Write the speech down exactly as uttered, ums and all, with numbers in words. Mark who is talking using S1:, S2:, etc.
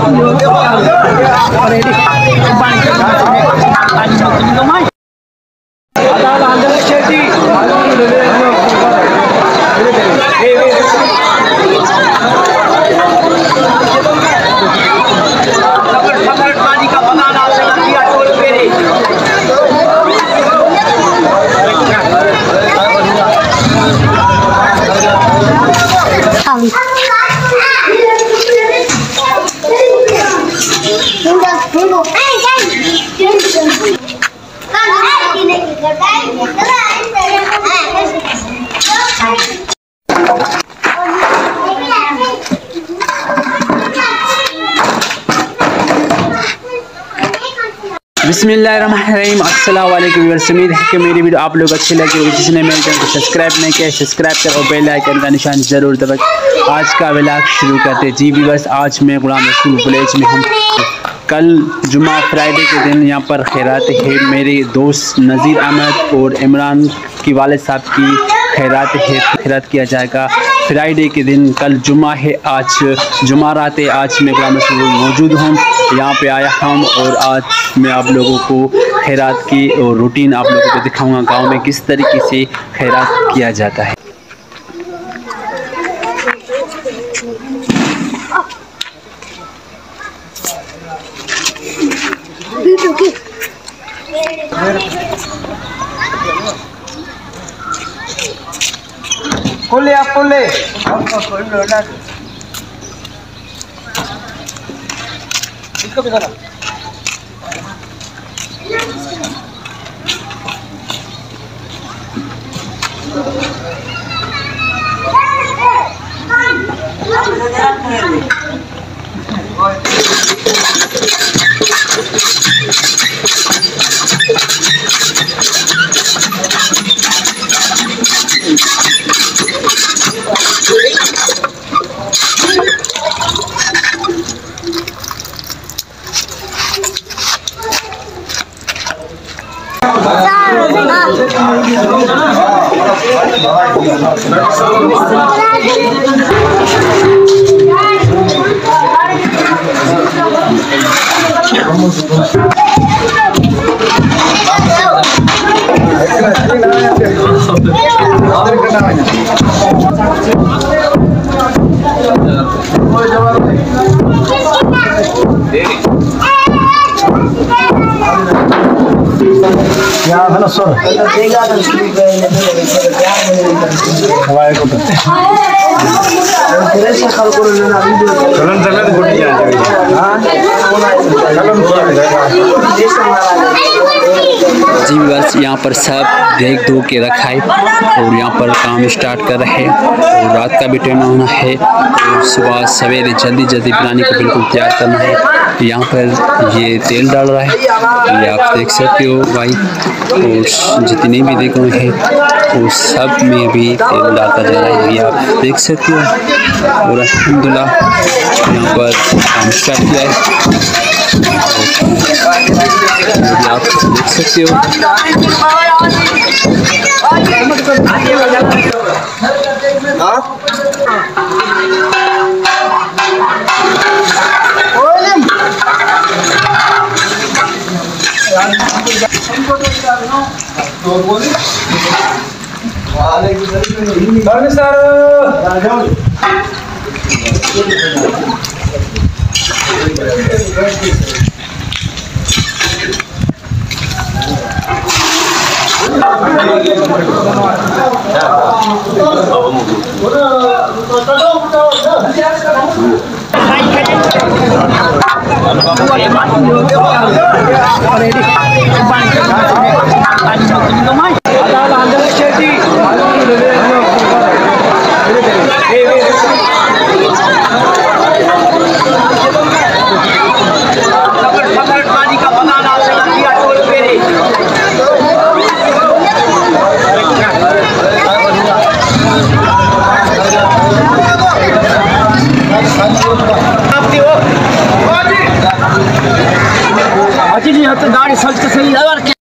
S1: बिस्मिल्लाहिर्रहमानिर्रहीम। अस्सलाम वालेकुम व्यूअर्स, उम्मीद है कि मेरी वीडियो आप लोग अच्छी लगी होगी। जिसने मेरे चैनल को सब्सक्राइब नहीं किया सब्सक्राइब करो, बेल आइकन का निशान ज़रूर दबाएं। आज का व्लॉग शुरू करते हैं। जी व्यूअर्स, आज मैं गुलाम रसूल विलेज में हूँ। कल जुमा फ्राइडे के दिन यहाँ पर खैरात है। मेरे दोस्त नज़ीर अहमद और इमरान की वालिद साहब की खैरात है, खैरात किया जाएगा फ्राइडे के दिन। कल जुमा है, आज जुमा रात है। आज मैं गुलाम रसूल मौजूद हूँ, यहाँ पे आया हम और आज मैं आप लोगों को खैरात की और रूटीन आप लोगों को दिखाऊंगा। गांव में किस तरीके से खैरात किया जाता है।
S2: खोले आप खोले इसको भी करा। क्या है ना सर हवाए को चलन चलन गुड़ी आ
S1: जी बस यहाँ पर सब देख धो के रखा है और यहाँ पर काम स्टार्ट कर रहे हैं और रात का भी टाइम होना है और सुबह सवेरे जल्दी जल्दी बिरयानी को बिल्कुल तैयार करना है। यहाँ पर ये तेल डाल रहा है, ये आप देख सकते हो भाई। और जितने भी देख रहे हैं वो सब में भी तेल डालता जा रहा है, ये आप देख सकते हो। और अल्हम्दुलिल्लाह यहाँ पर काम स्टार्ट किया है, आप देख सकते हो।
S2: रेडी